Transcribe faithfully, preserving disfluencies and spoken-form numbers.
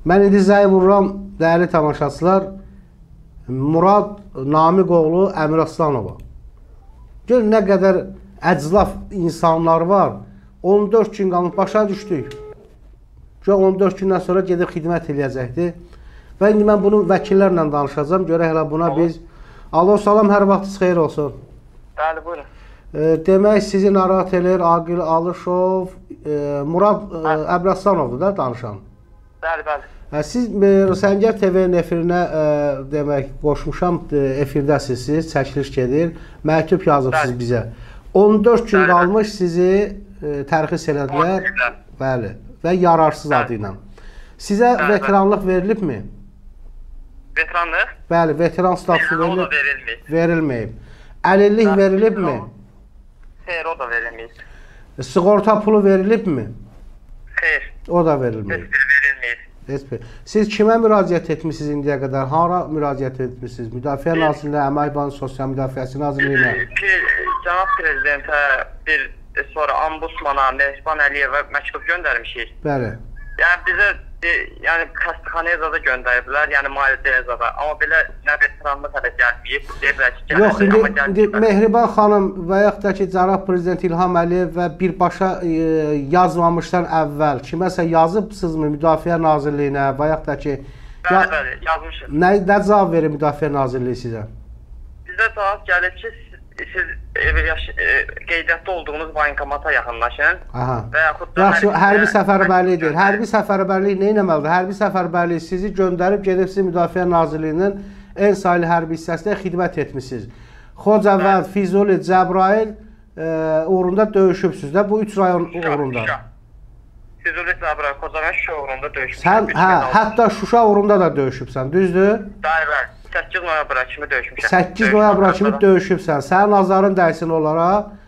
Mən indi zəy vururam, dəyərli tamaşaçılar, Murad Namiqoğlu Əmiraslanova. Gör, nə qədər əclaf insanlar var. on dörd gün qalıb başa düşdük. Gör, on dörd gündən sonra gedib xidmət eləyəcəkdir. Və indi mən bunu vəkillərlə danışacağım. Görək elə buna biz... Alo, salam, hər vaxtınız xeyir olsun. Bəli, buyurun. E, demək, sizi narahat eləyir Aqil Alışov, e, Murad e, Əmiraslanov da danışan. Bəli, bəli. Siz Səngər T V-nin efirinə ə, demək qoşmuşam, efirdəsiz siz, çəkiliş gedir, məktub yazıbsınız bizə. on dörd gün bəli, qalmış sizi ə, tərxis elədilər, bəli, və yararsız bəli. Adı ilə. Sizə bəli, veteranlıq verilibmi? Veteranlıq? Bəli, veteran statusu verilib. O da verilməyib. Verilməyib. Əlillik verilibmi? Xeyr, o da verilməyib. Sığorta pulu verilibmi? Xeyr. O da verilməyib. Verilməyib. Siz kimə müraciət etmişsiniz indiyə qədər? Hara müraciət etmişsiniz? Müdafiə Nazirliyinə, Əmək Bankı Sosial Müdafiəsi Nazirliyinə? Cənab Prezidentə bir sonra Ombudsmana, Mehriban Əliyevə məktub göndərmişik. Bəli. Yəni bizə yəni xəstəxanaya zada göndəriblər, yəni maliyyəyə zada. Amma belə nə veteranlıq hələ gəlməyib. Yox, indi, indi Mehriban xanım və yaxud da ki, Cənab Prezident İlham Əliyev və birbaşa e, yazmamışdan əvvəl kiməsə yazıbsınızmı Müdafiə Nazirliyinə və yaxud da ki... Bəli, ya, bəli, yazmışıq. Nə, nə cavab verir Müdafiə Nazirliyi sizə? Bizə cavab gəlir ki, siz e, e, qeydiyyatda olduğunuz bankomata yaxınlaşın. Aha. Və yaxud da... Yaxşı, hərbi səfərbərlikdir. Hərbi səfərbərlik nə etməlidir? Hərbi səfərbərlik sizi göndərib gedibsiniz Müdafiə Nazirliyinin en sayılı hərbi hissəsində xidmət etmişsiniz. Xocavənd, Füzuli, Cəbrayıl e, uğrunda döyüşübsünüz də, bu üç rayon uğrunda. Füzuli, Cəbrayıl, Xocavənd, Şuşa uğrunda döyüşübsünüz. Sən, hə, hətta Şuşa uğrunda da döyüşübsən, düzdür? Bəli, bəli. səkkiz noyabr kimi döyüşmüşəm. səkkiz noyabr kimi döyüşübsən. Sənin nazarın dəysin onlara.